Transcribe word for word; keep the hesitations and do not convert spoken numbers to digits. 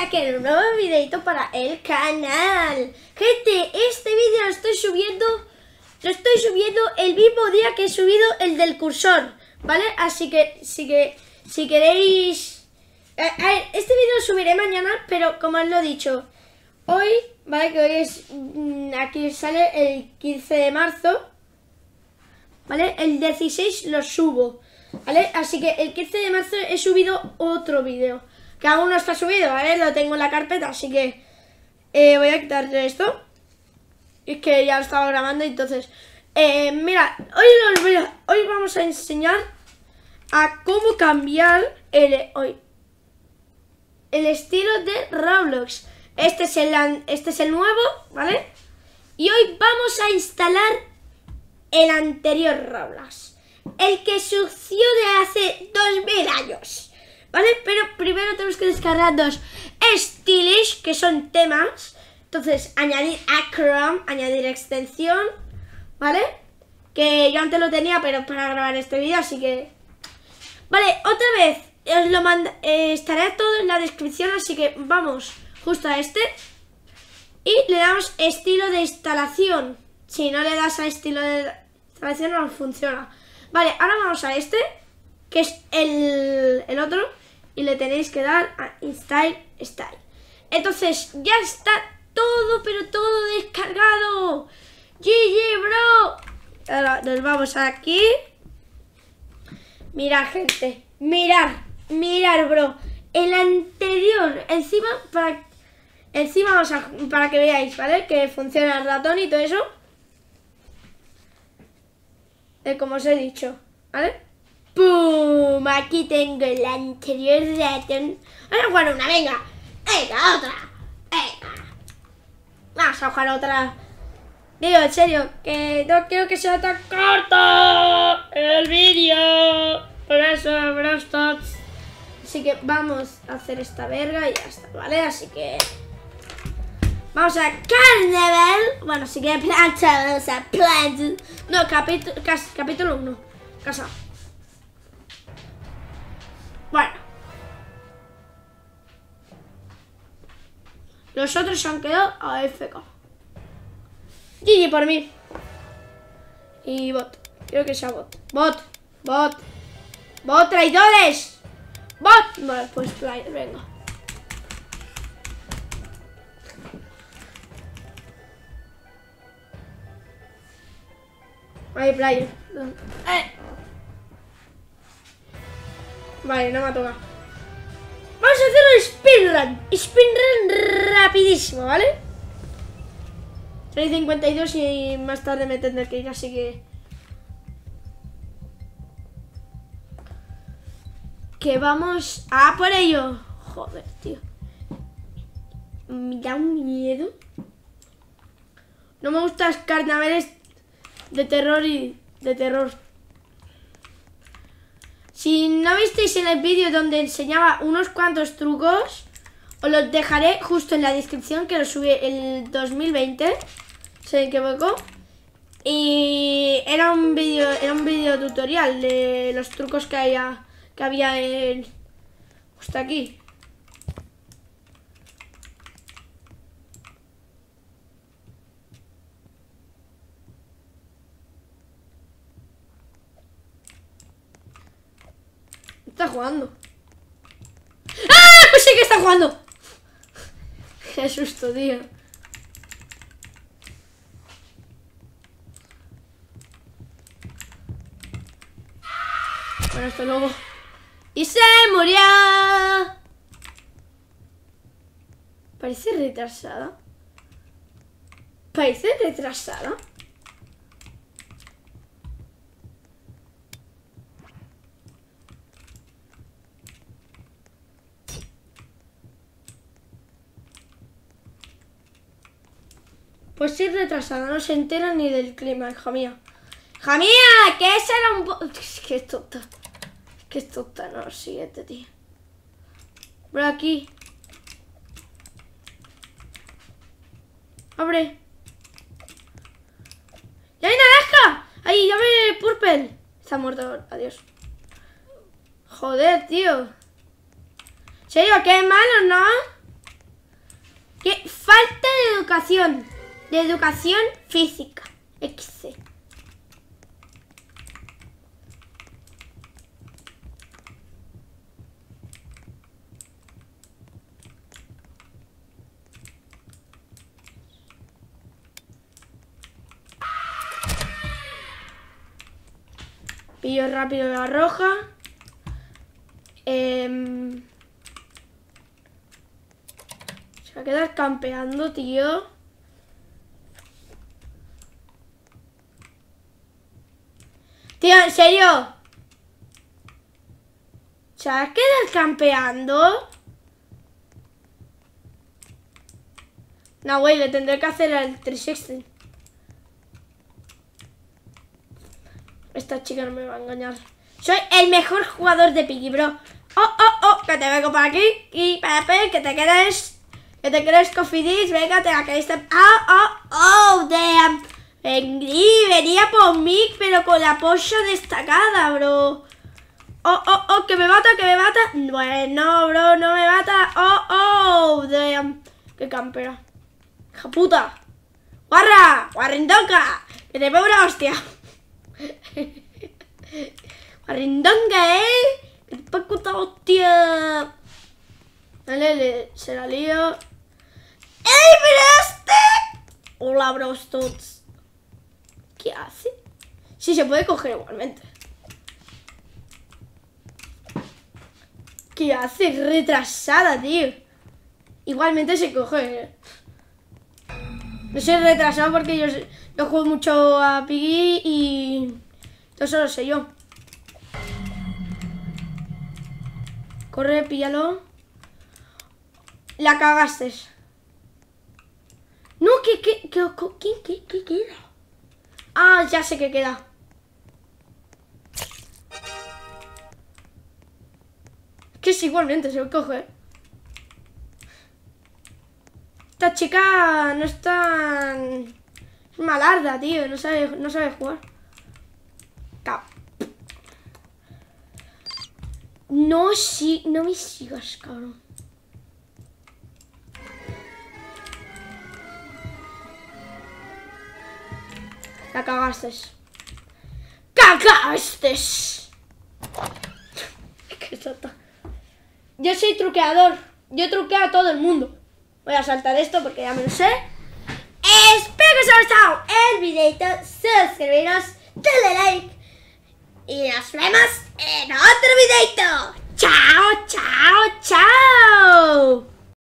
sacar un nuevo videito para el canal. Gente, este vídeo lo estoy subiendo Lo estoy subiendo el mismo día que he subido el del cursor, ¿vale? Así que, si, que, si queréis... A, a ver, este vídeo lo subiré mañana, pero como os lo he dicho, hoy, ¿vale? Que hoy es... Aquí sale el quince de marzo, ¿vale? El dieciséis lo subo, ¿vale? Así que el quince de marzo he subido otro vídeo, que aún no está subido, ¿vale? Lo tengo en la carpeta, así que eh, voy a quitarle esto. Es que ya lo estaba grabando, entonces... Eh, mira, hoy, los voy a, hoy vamos a enseñar a cómo cambiar el, hoy, el estilo de Roblox. Este es, el, este es el nuevo, ¿vale? Y hoy vamos a instalar el anterior Roblox, el que surgió de hace dos mil años, ¿vale? Pero primero tenemos que descargar dos estilos, que son temas. Entonces, añadir a Chrome, añadir extensión, ¿vale? Que yo antes lo tenía, pero para grabar este vídeo, así que... Vale, otra vez, os lo mando, eh, estará todo en la descripción, así que vamos justo a este. Y le damos estilo de instalación. Si no le das a estilo de instalación, no funciona. Vale, ahora vamos a este, que es el, el otro, y le tenéis que dar a Install Style. Entonces, ya está todo, pero todo descargado. G G, bro. Ahora nos vamos aquí. Mirad, gente. Mirad, mirad, bro. El anterior, encima, para, encima vamos a, para que veáis, ¿vale? Que funciona el ratón y todo eso. Eh, como os he dicho, ¿vale? ¡Pum! Aquí tengo el anterior ratón. Vamos a jugar una, venga. Venga, otra. Venga. Vamos a jugar otra. Digo, en serio, que no quiero que sea tan corto el vídeo. Por eso, Brawl Stars. Así que vamos a hacer esta verga y ya está, ¿vale? Así que... Vamos a Carnaval. Bueno, si que plancha, vamos a plancha. No, capítulo, capítulo uno. Casa. Bueno. Los otros se han quedado a F K. G G por mí. Y bot. Quiero que sea bot. Bot. Bot. Bot, traidores. Bot. Vale, pues player, venga. Ahí, player. Eh. Vale, no me ha tocado. Vamos a hacer un speedrun. Speedrun rapidísimo, ¿vale? tres cincuenta y dos y más tarde me tendré que ir, así que... Que vamos a por ello. Joder, tío. Me da un miedo. No me gustan los carnavales de terror y... De terror. Si no visteis en el vídeo donde enseñaba unos cuantos trucos, os los dejaré justo en la descripción, que lo subí el dos mil veinte, si me equivoco. Y era un vídeo, era un vídeo tutorial de los trucos que había, que había en, justo aquí. Está jugando. ¡Ah! Pues sí que está jugando. Qué susto, tío. Bueno, hasta luego. ¡Y se murió! Parece retrasada. Parece retrasada. Pues sí, retrasada, no se entera ni del clima, hija mía. ¡Hija mía! Que ese era un... Es que es tonta. Es que es tonta, no, siguiente, tío. Por aquí. Abre. ¡Ya hay naranja! ¡Ahí, ya ve purple! Está muerto, adiós. Joder, tío. ¿En serio? ¡Qué malo, ¿no? ¡Qué falta de educación! De educación física. X. Pillo rápido la roja. Eh... Se va a quedar campeando, tío. Tío, ¿en serio? ¿Se va a quedar campeando? No, güey, le tendré que hacer el trescientos sesenta. Esta chica no me va a engañar. Soy el mejor jugador de Piggy, bro. Oh, oh, oh, que te vengo por aquí. Y Pepe, que te quedes. Que te quedes cofidis. Venga, te la queréis. Oh, oh, oh, damn. Vení, venía por mí, pero con la polla destacada, bro. Oh, oh, oh, que me mata, que me mata. Bueno, bro, no me mata. Oh, oh, damn. Qué campera. Hija puta. Guarra, guarrindonca. Que te veo una hostia. Guarrindonca, eh. Que te pego una hostia. Dale, le, se la lío. ¡Ey, pero este! Hola, bros, tots. ¿Qué hace? Sí, se puede coger igualmente. ¿Qué hace? Retrasada, tío. Igualmente se coge. No soy retrasado porque yo, yo juego mucho a Piggy y todo eso lo sé yo. Corre, píllalo. La cagaste. No, ¿qué, qué, qué, qué, qué, qué queda? Ah, ya sé que queda. Que es igualmente, se lo coge. Esta chica no es tan... Es malarda, tío. No sabe, no sabe jugar. Cap. No, sí, no me sigas, cabrón. La cagaste. ¡Cagaste! Qué sota. Yo soy truqueador. Yo truqueo a todo el mundo. Voy a saltar esto porque ya me lo sé. Espero que os haya gustado el videito. Suscribiros, dale like. Y nos vemos en otro videito.